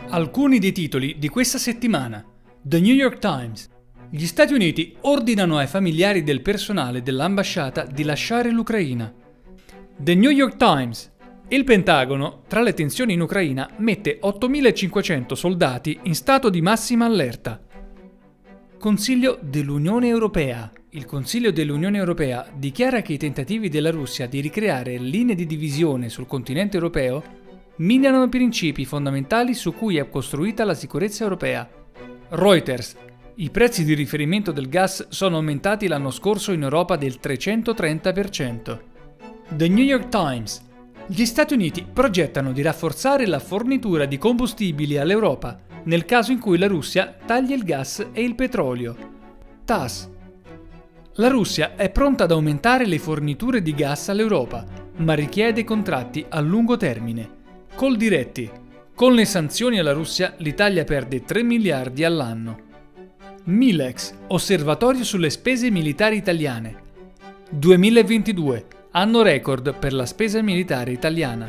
Alcuni dei titoli di questa settimana. The New York Times. Gli Stati Uniti ordinano ai familiari del personale dell'ambasciata di lasciare l'Ucraina. The New York Times. Il Pentagono, tra le tensioni in Ucraina, mette 8.500 soldati in stato di massima allerta. Consiglio dell'Unione Europea. Il Consiglio dell'Unione Europea dichiara che i tentativi della Russia di ricreare linee di divisione sul continente europeo minano i principi fondamentali su cui è costruita la sicurezza europea. Reuters. I prezzi di riferimento del gas sono aumentati l'anno scorso in Europa del 330%. The New York Times. Gli Stati Uniti progettano di rafforzare la fornitura di combustibili all'Europa nel caso in cui la Russia tagli il gas e il petrolio. TASS. La Russia è pronta ad aumentare le forniture di gas all'Europa, ma richiede contratti a lungo termine. Coldiretti. Con le sanzioni alla Russia, l'Italia perde 3 miliardi all'anno. Milex, osservatorio sulle spese militari italiane. 2022, anno record per la spesa militare italiana.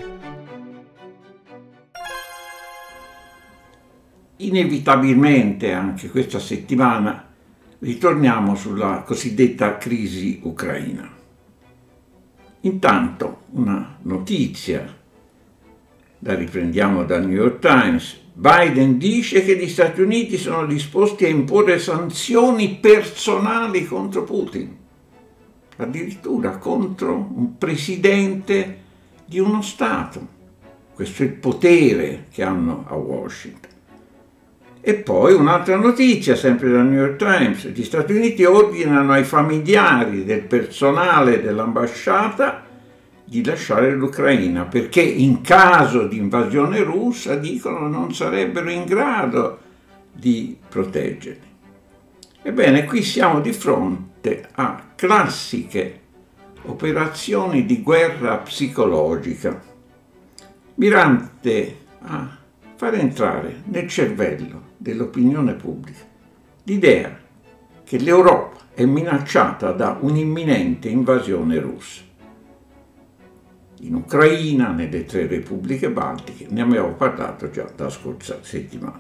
Inevitabilmente anche questa settimana ritorniamo sulla cosiddetta crisi ucraina. Intanto una notizia. La riprendiamo dal New York Times. Biden dice che gli Stati Uniti sono disposti a imporre sanzioni personali contro Putin, addirittura contro un presidente di uno Stato. Questo è il potere che hanno a Washington. E poi un'altra notizia, sempre dal New York Times. Gli Stati Uniti ordinano ai familiari del personale dell'ambasciata di lasciare l'Ucraina perché in caso di invasione russa, dicono, non sarebbero in grado di proteggerli. Ebbene, qui siamo di fronte a classiche operazioni di guerra psicologica, mirante a far entrare nel cervello dell'opinione pubblica l'idea che l'Europa è minacciata da un'imminente invasione russa. In Ucraina, nelle 3 repubbliche baltiche, ne abbiamo parlato già la scorsa settimana.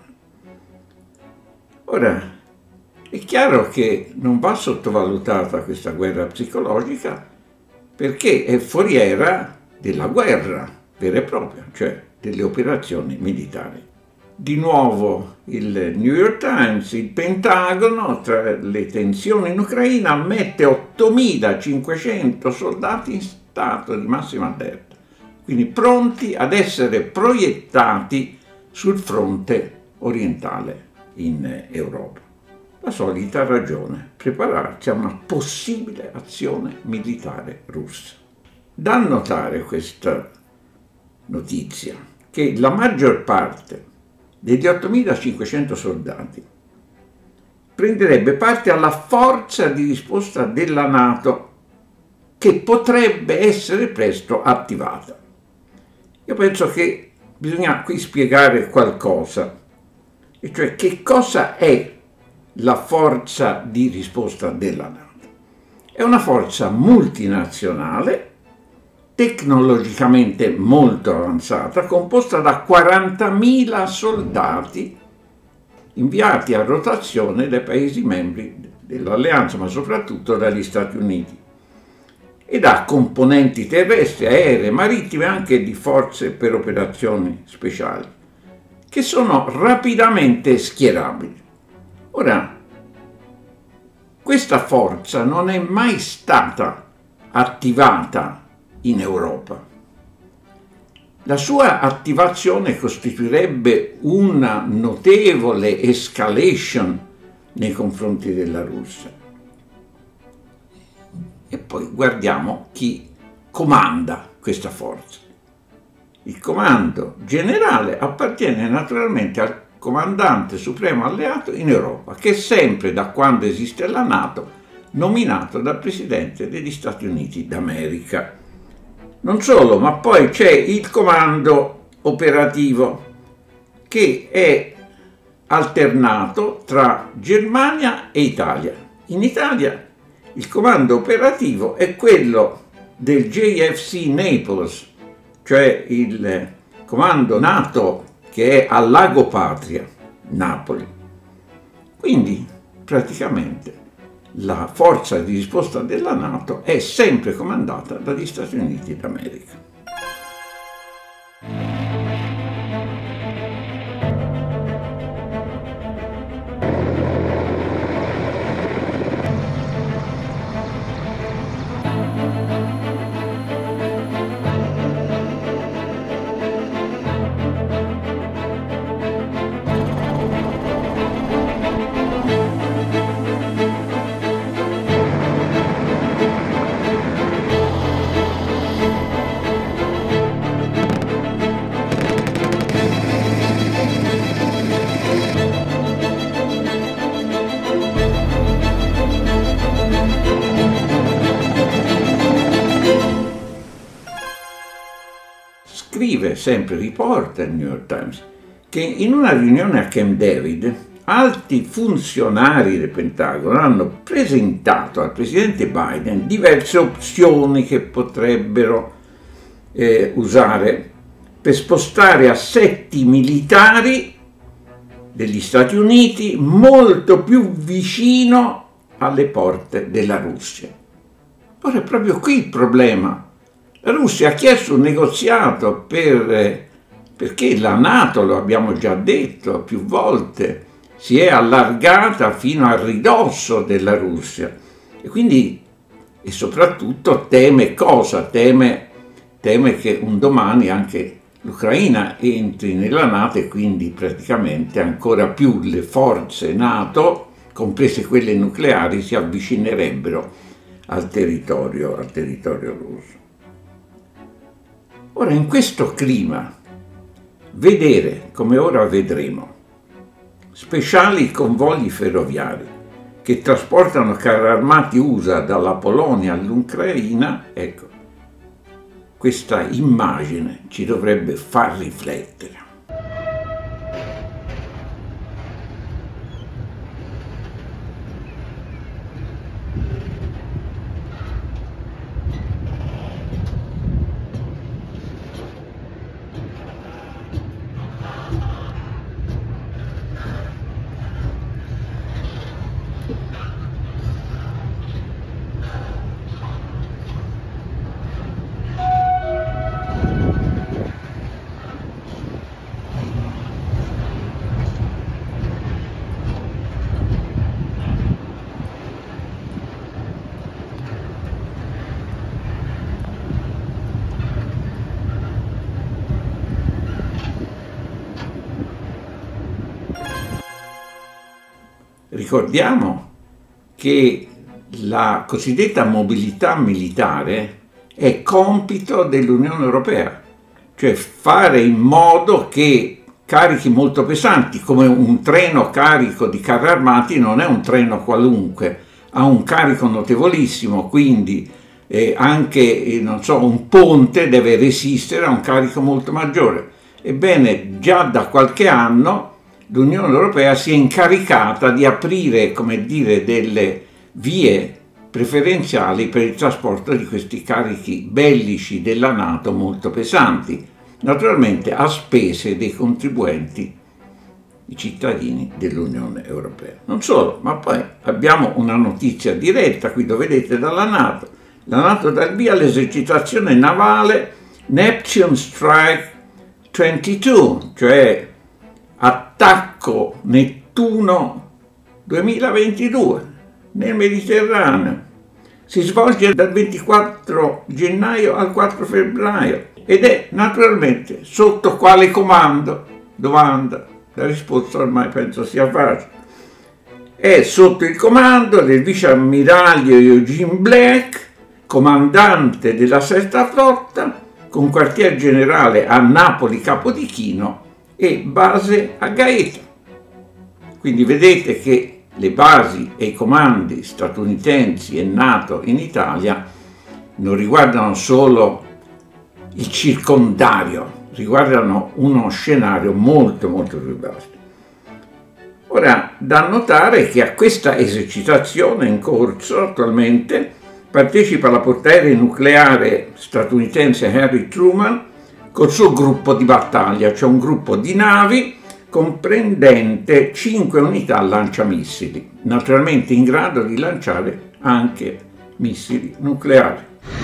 Ora, è chiaro che non va sottovalutata questa guerra psicologica perché è foriera della guerra vera e propria, cioè delle operazioni militari. Di nuovo il New York Times, il Pentagono, tra le tensioni in Ucraina, mette 8.500 soldati in stato di massima allerta, quindi pronti ad essere proiettati sul fronte orientale in Europa. La solita ragione, prepararsi a una possibile azione militare russa. Da notare questa notizia che la maggior parte degli 8.500 soldati prenderebbe parte alla forza di risposta della NATO che potrebbe essere presto attivata. Io penso che bisogna qui spiegare qualcosa, e cioè che cosa è la forza di risposta della NATO. È una forza multinazionale, tecnologicamente molto avanzata, composta da 40.000 soldati inviati a rotazione dai Paesi membri dell'Alleanza, ma soprattutto dagli Stati Uniti, ed ha componenti terrestri, aeree, marittime e anche di forze per operazioni speciali, che sono rapidamente schierabili. Ora, questa forza non è mai stata attivata in Europa. La sua attivazione costituirebbe una notevole escalation nei confronti della Russia. E poi guardiamo chi comanda questa forza. Il comando generale appartiene naturalmente al comandante supremo alleato in Europa, che è sempre, da quando esiste la NATO, nominato dal Presidente degli Stati Uniti d'America. Non solo, ma poi c'è il comando operativo, che è alternato tra Germania e Italia. In Italia il comando operativo è quello del JFC Naples, cioè il comando NATO che è a Lago Patria, Napoli. Quindi praticamente la forza di risposta della NATO è sempre comandata dagli Stati Uniti d'America. Scrive sempre, riporta il New York Times, che in una riunione a Camp David alti funzionari del Pentagono hanno presentato al presidente Biden diverse opzioni che potrebbero usare per spostare assetti militari degli Stati Uniti molto più vicino alle porte della Russia. Ora è proprio qui il problema. La Russia ha chiesto un negoziato perché la NATO, lo abbiamo già detto più volte, si è allargata fino al ridosso della Russia e quindi e soprattutto teme cosa? Teme che un domani anche l'Ucraina entri nella NATO e quindi praticamente ancora più le forze NATO, comprese quelle nucleari, si avvicinerebbero al territorio russo. Ora, in questo clima, vedere, come ora vedremo, speciali convogli ferroviari che trasportano carri armati USA dalla Polonia all'Ucraina, ecco, questa immagine ci dovrebbe far riflettere. Ricordiamo che la cosiddetta mobilità militare è compito dell'Unione Europea, cioè fare in modo che carichi molto pesanti, come un treno carico di carri armati non è un treno qualunque, ha un carico notevolissimo, quindi anche non so, un ponte deve resistere a un carico molto maggiore. Ebbene, già da qualche anno l'Unione Europea si è incaricata di aprire, come dire, delle vie preferenziali per il trasporto di questi carichi bellici della NATO molto pesanti, naturalmente a spese dei contribuenti, i cittadini dell'Unione Europea. Non solo, ma poi abbiamo una notizia diretta, qui lo vedete, dalla NATO. La NATO dà il via all'esercitazione navale Neptune Strike 22, cioè attacco Nettuno 2022 nel Mediterraneo. Si svolge dal 24 gennaio al 4 febbraio ed è naturalmente sotto quale comando? Domanda. La risposta ormai penso sia facile. È sotto il comando del vice ammiraglio Eugene Black, comandante della Sesta Flotta, con quartier generale a Napoli Capodichino e base a Gaeta. Quindi vedete che le basi e i comandi statunitensi e NATO in Italia non riguardano solo il circondario, riguardano uno scenario molto più vasto. Ora, da notare che a questa esercitazione in corso attualmente partecipa la portaerei nucleare statunitense Harry Truman col suo gruppo di battaglia, cioè un gruppo di navi comprendente 5 unità lanciamissili, naturalmente in grado di lanciare anche missili nucleari.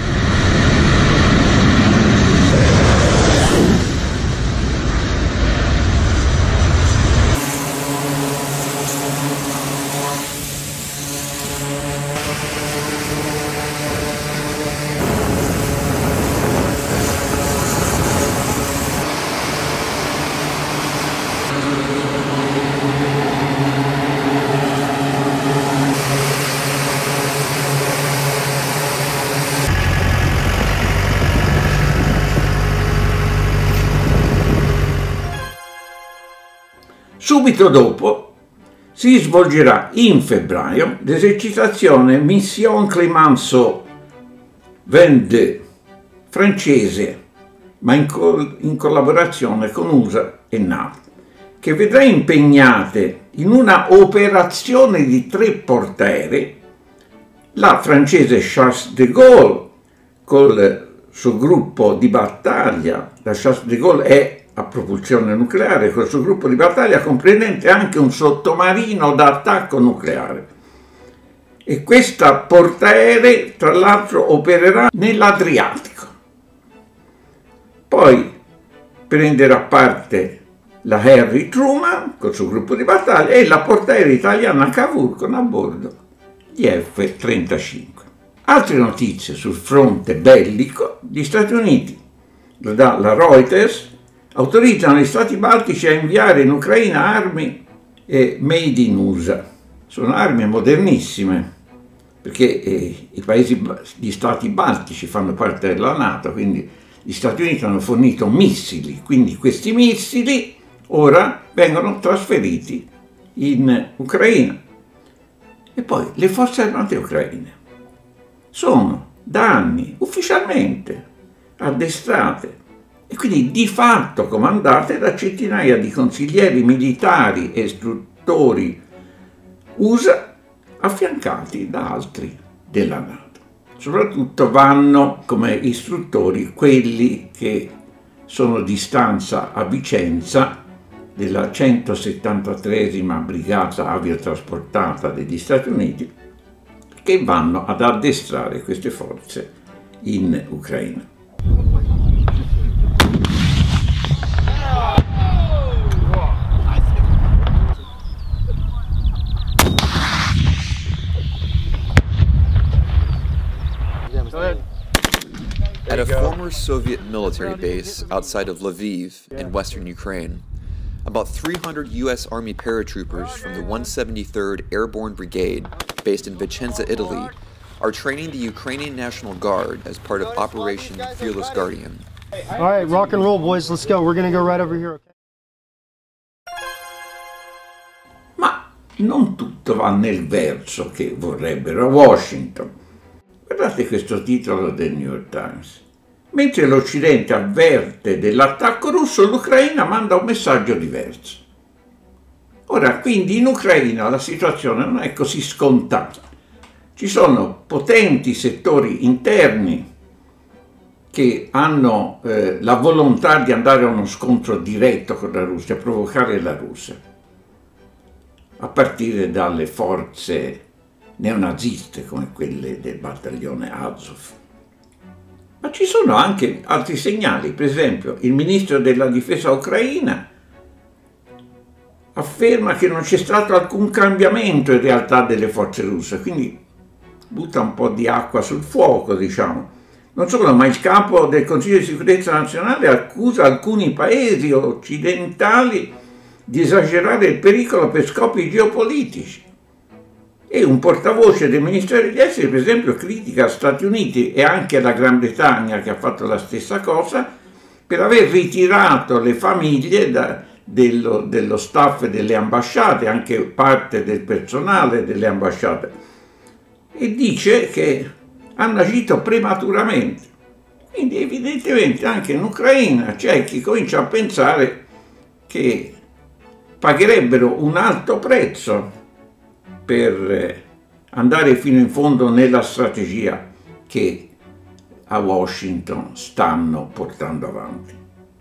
Subito dopo si svolgerà in febbraio l'esercitazione Mission Clemenceau 22 francese, ma in collaborazione con USA e NATO, che vedrà impegnate in una operazione di 3 portaerei la francese Charles de Gaulle col suo gruppo di battaglia. La Charles de Gaulle è a propulsione nucleare, col suo gruppo di battaglia comprendente anche un sottomarino da attacco nucleare. E questa portaerei, tra l'altro, opererà nell'Adriatico. Poi prenderà parte la Harry Truman col suo gruppo di battaglia e la portaerei italiana Cavour con a bordo gli F-35. Altre notizie sul fronte bellico: gli Stati Uniti, la Reuters, autorizzano gli Stati Baltici a inviare in Ucraina armi made in USA. Sono armi modernissime, perché gli Stati Baltici fanno parte della NATO, quindi gli Stati Uniti hanno fornito missili, quindi questi missili ora vengono trasferiti in Ucraina. E poi le forze armate ucraine sono da anni ufficialmente addestrate e quindi di fatto comandate da centinaia di consiglieri militari e istruttori USA affiancati da altri della NATO. Soprattutto vanno come istruttori quelli che sono di stanza a Vicenza della 173esima Brigata Aviotrasportata degli Stati Uniti, che vanno ad addestrare queste forze in Ucraina. At a former Soviet military base outside of Lviv in western Ukraine, about 300 U.S. Army paratroopers from the 173rd Airborne Brigade, based in Vicenza, Italy, are training the Ukrainian National Guard as part of Operation Fearless Guardian. All right, rock and roll, boys. Let's go. We're going to go right over here, okay? Ma non tutto va nel verso che vorrebbero a Washington. Guardate questo titolo del New York Times. Mentre l'Occidente avverte dell'attacco russo, l'Ucraina manda un messaggio diverso. Ora, quindi in Ucraina la situazione non è così scontata. Ci sono potenti settori interni che hanno la volontà di andare a uno scontro diretto con la Russia, provocare la Russia, a partire dalle forze neonaziste come quelle del battaglione Azov. Ma ci sono anche altri segnali. Per esempio, il ministro della difesa ucraina afferma che non c'è stato alcun cambiamento in realtà delle forze russe, quindi butta un po' di acqua sul fuoco, diciamo. Non solo, ma il capo del Consiglio di sicurezza nazionale accusa alcuni paesi occidentali di esagerare il pericolo per scopi geopolitici. E un portavoce del Ministero degli Esteri, per esempio, critica Stati Uniti e anche la Gran Bretagna, che ha fatto la stessa cosa, per aver ritirato le famiglie dello staff delle ambasciate, anche parte del personale delle ambasciate, e dice che hanno agito prematuramente. Quindi evidentemente anche in Ucraina c'è chi comincia a pensare che pagherebbero un alto prezzo per andare fino in fondo nella strategia che a Washington stanno portando avanti.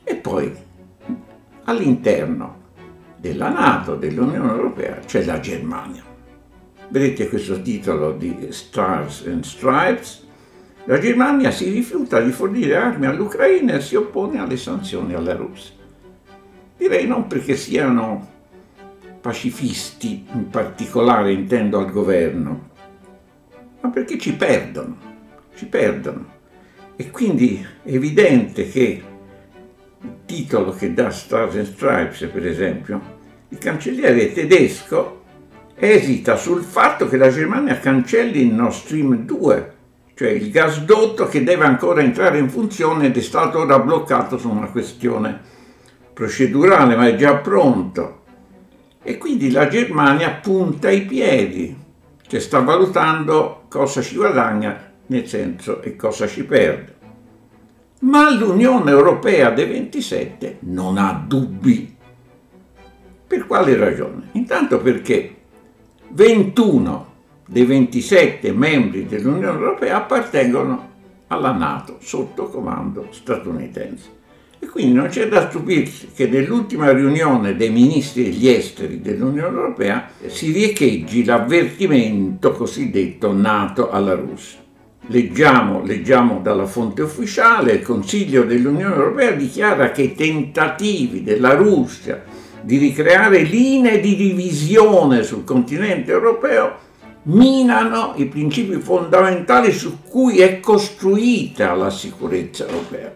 E poi all'interno della NATO, dell'Unione Europea, c'è la Germania. Vedete questo titolo di Stars and Stripes? La Germania si rifiuta di fornire armi all'Ucraina e si oppone alle sanzioni alla Russia. Direi non perché siano pacifisti, in particolare intendo al governo, ma perché ci perdono. E quindi è evidente che il titolo che dà Stars and Stripes, per esempio, il cancelliere tedesco esita sul fatto che la Germania cancelli il Nord Stream 2, cioè il gasdotto che deve ancora entrare in funzione ed è stato ora bloccato su una questione procedurale, ma è già pronto. E quindi la Germania punta i piedi, cioè sta valutando cosa ci guadagna, nel senso, e cosa ci perde. Ma l'Unione Europea dei 27 non ha dubbi. Per quale ragione? Intanto perché 21 dei 27 membri dell'Unione Europea appartengono alla NATO, sotto comando statunitense. E quindi non c'è da stupirsi che nell'ultima riunione dei ministri degli esteri dell'Unione Europea si riecheggi l'avvertimento cosiddetto NATO alla Russia. Leggiamo dalla fonte ufficiale: il Consiglio dell'Unione Europea dichiara che i tentativi della Russia di ricreare linee di divisione sul continente europeo minano i principi fondamentali su cui è costruita la sicurezza europea.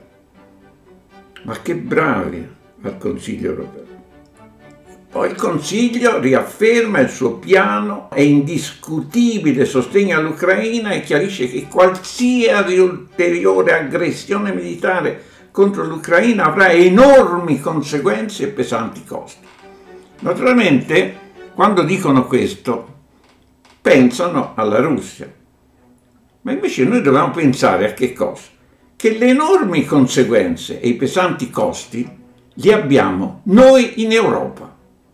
Ma che bravi al Consiglio europeo! Poi il Consiglio riafferma il suo piano e indiscutibile sostegno all'Ucraina e chiarisce che qualsiasi ulteriore aggressione militare contro l'Ucraina avrà enormi conseguenze e pesanti costi. Naturalmente, quando dicono questo, pensano alla Russia. Ma invece noi dobbiamo pensare a che cosa? Che le enormi conseguenze e i pesanti costi li abbiamo noi in Europa.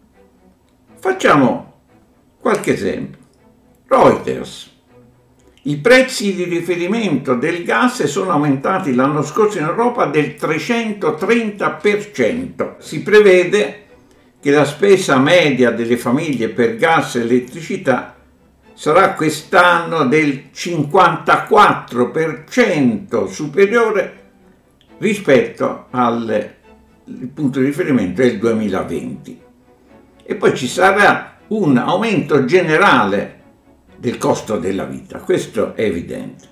Facciamo qualche esempio. Reuters. I prezzi di riferimento del gas sono aumentati l'anno scorso in Europa del 330%. Si prevede che la spesa media delle famiglie per gas e elettricità sarà quest'anno del 54% superiore rispetto al punto di riferimento del 2020. E poi ci sarà un aumento generale del costo della vita, questo è evidente.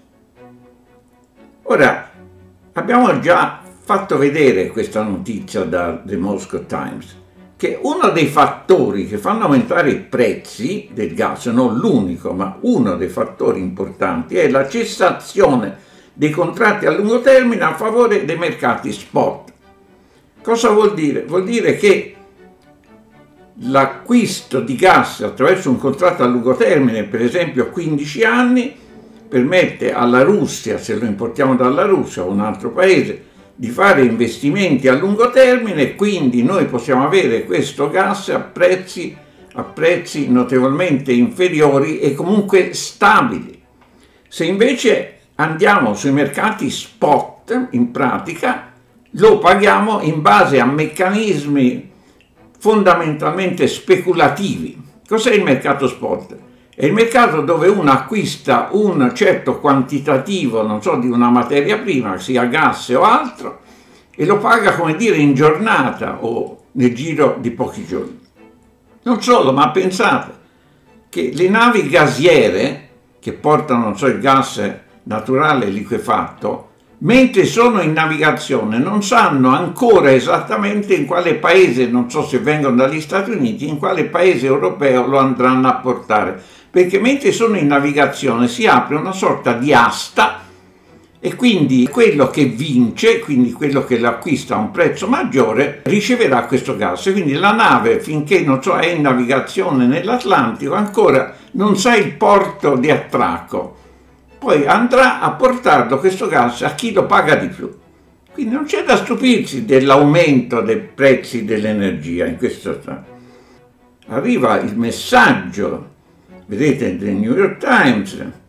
Ora, abbiamo già fatto vedere questa notizia da The Moscow Times, che uno dei fattori che fanno aumentare i prezzi del gas, non l'unico, ma uno dei fattori importanti, è la cessazione dei contratti a lungo termine a favore dei mercati spot. Cosa vuol dire? Vuol dire che l'acquisto di gas attraverso un contratto a lungo termine, per esempio 15 anni, permette alla Russia, se lo importiamo dalla Russia o un altro paese, di fare investimenti a lungo termine e quindi noi possiamo avere questo gas a prezzi notevolmente inferiori e comunque stabili. Se invece andiamo sui mercati spot, in pratica, lo paghiamo in base a meccanismi fondamentalmente speculativi. Cos'è il mercato spot? È il mercato dove uno acquista un certo quantitativo, non so, di una materia prima, sia gas o altro, e lo paga, come dire, in giornata o nel giro di pochi giorni. Non solo, ma pensate che le navi gasiere che portano, non so, il gas naturale liquefatto, mentre sono in navigazione non sanno ancora esattamente in quale paese, non so se vengono dagli Stati Uniti, in quale paese europeo lo andranno a portare, perché mentre sono in navigazione si apre una sorta di asta e quindi quello che vince, quindi quello che l'acquista a un prezzo maggiore, riceverà questo gas. E quindi la nave, finché non so, è in navigazione nell'Atlantico, ancora non sa il porto di attracco. Poi andrà a portarlo questo gas a chi lo paga di più. Quindi non c'è da stupirsi dell'aumento dei prezzi dell'energia in questo stato. Arriva il messaggio, vedete, del New York Times,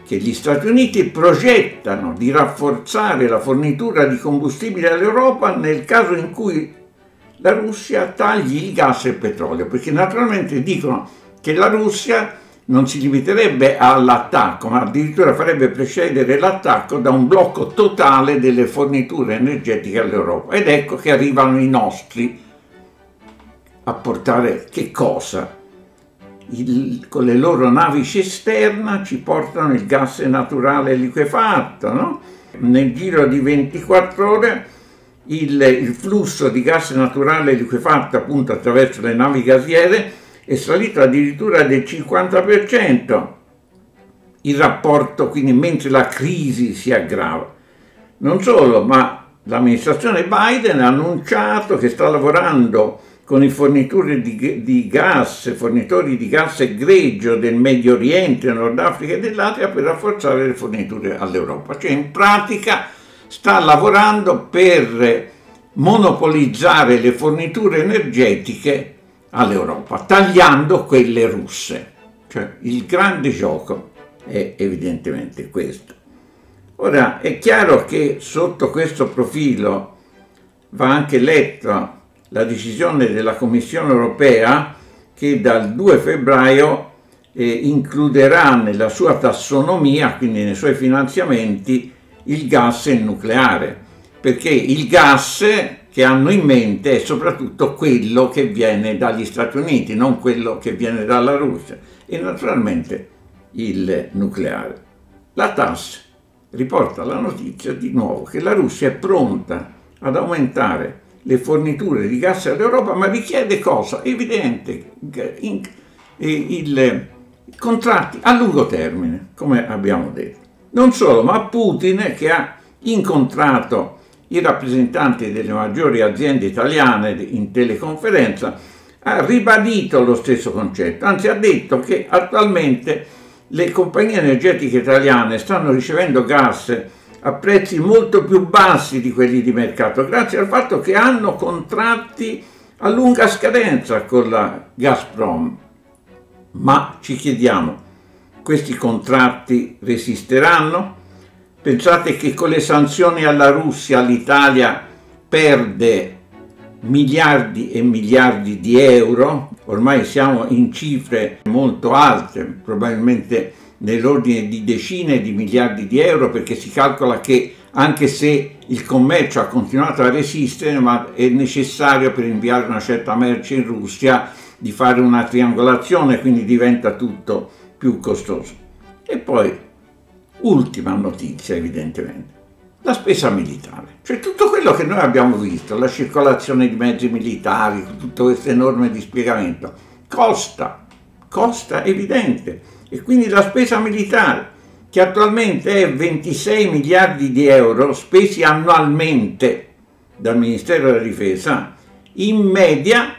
che gli Stati Uniti progettano di rafforzare la fornitura di combustibile all'Europa nel caso in cui la Russia tagli il gas e il petrolio, perché naturalmente dicono che la Russia non si limiterebbe all'attacco, ma addirittura farebbe precedere l'attacco da un blocco totale delle forniture energetiche all'Europa. Ed ecco che arrivano i nostri a portare che cosa? Con le loro navi cisterna ci portano il gas naturale liquefatto, no? Nel giro di 24 ore il flusso di gas naturale liquefatto appunto attraverso le navi gasiere è salito addirittura del 50%. Il rapporto, quindi, mentre la crisi si aggrava. Non solo, ma l'amministrazione Biden ha annunciato che sta lavorando con i fornitori di gas egregio del Medio Oriente, Nord Africa e dell'Asia per rafforzare le forniture all'Europa. Cioè, in pratica sta lavorando per monopolizzare le forniture energetiche all'Europa, tagliando quelle russe. Cioè, il grande gioco è evidentemente questo. Ora, è chiaro che sotto questo profilo va anche letta la decisione della Commissione europea che dal 2 febbraio includerà nella sua tassonomia, quindi nei suoi finanziamenti, il gas e il nucleare, perché il gas che hanno in mente è soprattutto quello che viene dagli Stati Uniti, non quello che viene dalla Russia, e naturalmente il nucleare. La TASS riporta la notizia di nuovo che la Russia è pronta ad aumentare le forniture di gas all'Europa, ma richiede cosa? Evidente, contratti a lungo termine, come abbiamo detto. Non solo, ma Putin, che ha incontrato i rappresentanti delle maggiori aziende italiane in teleconferenza, ha ribadito lo stesso concetto, anzi ha detto che attualmente le compagnie energetiche italiane stanno ricevendo gas a prezzi molto più bassi di quelli di mercato, grazie al fatto che hanno contratti a lunga scadenza con la Gazprom. Ma ci chiediamo, questi contratti resisteranno? Pensate che con le sanzioni alla Russia l'Italia perde miliardi e miliardi di euro? Ormai siamo in cifre molto alte, probabilmente nell'ordine di decine di miliardi di euro, perché si calcola che anche se il commercio ha continuato a resistere, ma è necessario per inviare una certa merce in Russia di fare una triangolazione, quindi diventa tutto più costoso. E poi, ultima notizia evidentemente, la spesa militare, cioè tutto quello che noi abbiamo visto, la circolazione di mezzi militari, tutto questo enorme dispiegamento, costa evidente. E quindi la spesa militare, che attualmente è 26 miliardi di euro spesi annualmente dal Ministero della Difesa, in media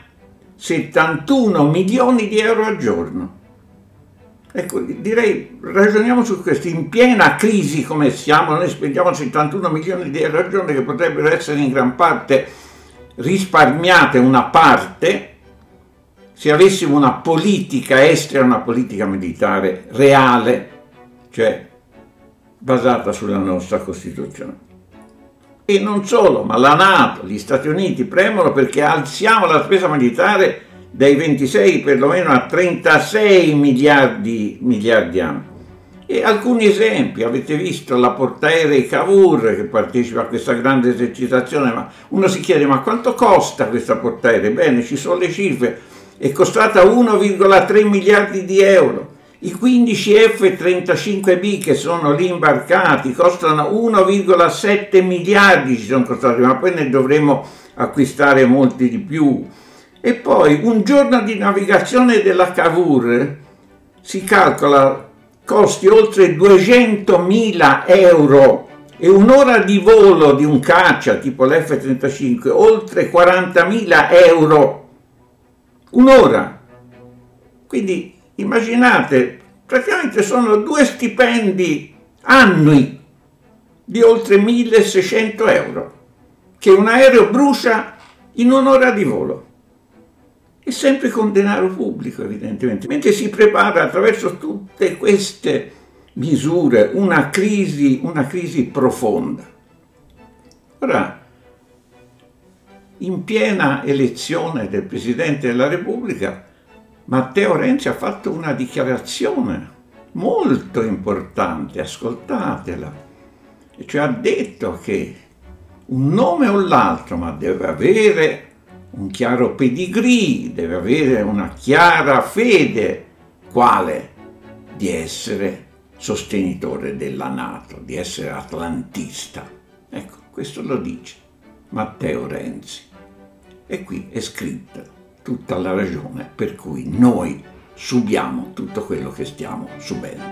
71 milioni di euro al giorno. Ecco, direi, ragioniamo su questo. In piena crisi come siamo, noi spendiamo 71 milioni di euro al giorno che potrebbero essere in gran parte risparmiate una parte se avessimo una politica estera, una politica militare reale, cioè basata sulla nostra Costituzione. E non solo, ma la NATO, gli Stati Uniti premono perché alziamo la spesa militare dai 26 perlomeno a 36 miliardi anni. E alcuni esempi, avete visto la portaerei Cavour che partecipa a questa grande esercitazione, ma uno si chiede ma quanto costa questa portaerei? Bene, ci sono le cifre. È costata 1,3 miliardi di euro. I 15 F-35B che sono lì imbarcati costano 1,7 miliardi, ci sono costati, ma poi ne dovremo acquistare molti di più. E poi un giorno di navigazione della Cavour si calcola costi oltre 200.000 euro e un'ora di volo di un caccia tipo l'F-35 oltre 40.000 euro. Un'ora. Quindi immaginate, praticamente sono 2 stipendi annui di oltre 1.600 euro che un aereo brucia in un'ora di volo. E sempre con denaro pubblico, evidentemente. Mentre si prepara attraverso tutte queste misure, una crisi profonda. Ora, in piena elezione del Presidente della Repubblica, Matteo Renzi ha fatto una dichiarazione molto importante, ascoltatela, e cioè ha detto che un nome o l'altro, ma deve avere un chiaro pedigree, deve avere una chiara fede, quale? Di essere sostenitore della NATO, di essere atlantista. Ecco, questo lo dice Matteo Renzi. E qui è scritta tutta la ragione per cui noi subiamo tutto quello che stiamo subendo.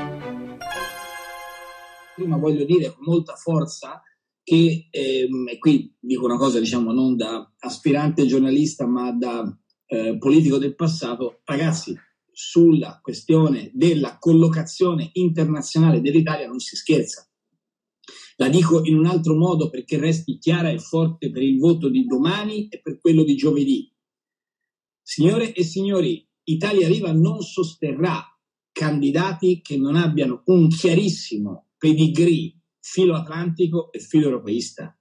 Prima voglio dire con molta forza che, e qui dico una cosa diciamo non da aspirante giornalista ma da politico del passato, ragazzi, sulla questione della collocazione internazionale dell'Italia non si scherza. La dico in un altro modo perché resti chiara e forte per il voto di domani e per quello di giovedì. Signore e signori, Italia Viva non sosterrà candidati che non abbiano un chiarissimo pedigree filo atlantico e filo europeista.